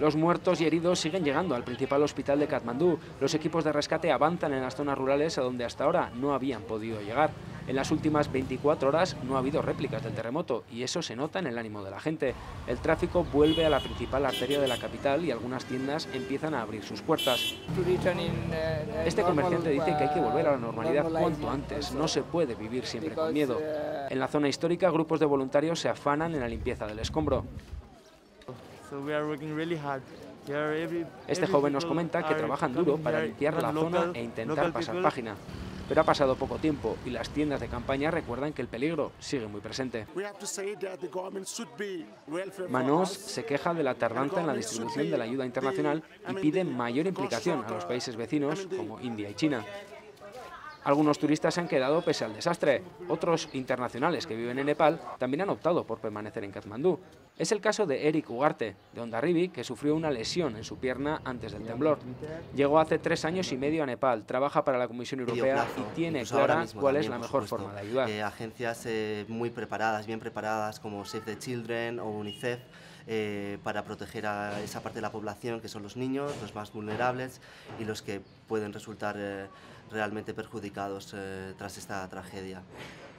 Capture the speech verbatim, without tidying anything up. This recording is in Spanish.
Los muertos y heridos siguen llegando al principal hospital de Katmandú. Los equipos de rescate avanzan en las zonas rurales a donde hasta ahora no habían podido llegar. En las últimas veinticuatro horas no ha habido réplicas del terremoto y eso se nota en el ánimo de la gente. El tráfico vuelve a la principal arteria de la capital y algunas tiendas empiezan a abrir sus puertas. Este comerciante dice que hay que volver a la normalidad cuanto antes. No se puede vivir siempre con miedo. En la zona histórica, grupos de voluntarios se afanan en la limpieza del escombro. Este joven nos comenta que trabajan duro para limpiar la zona e intentar pasar página. Pero ha pasado poco tiempo y las tiendas de campaña recuerdan que el peligro sigue muy presente. Manos se queja de la tardanza en la distribución de la ayuda internacional y pide mayor implicación a los países vecinos como India y China. Algunos turistas se han quedado pese al desastre. Otros internacionales que viven en Nepal también han optado por permanecer en Katmandú. Es el caso de Eric Ugarte, de Hondarribi, que sufrió una lesión en su pierna antes del temblor. Llegó hace tres años y medio a Nepal, trabaja para la Comisión Europea y tiene clara cuál es la mejor forma de ayudar. Eh, agencias eh, muy preparadas, bien preparadas, como Save the Children o UNICEF, eh, para proteger a esa parte de la población que son los niños, los más vulnerables y los que pueden resultar eh, realmente perjudicados eh, tras esta tragedia.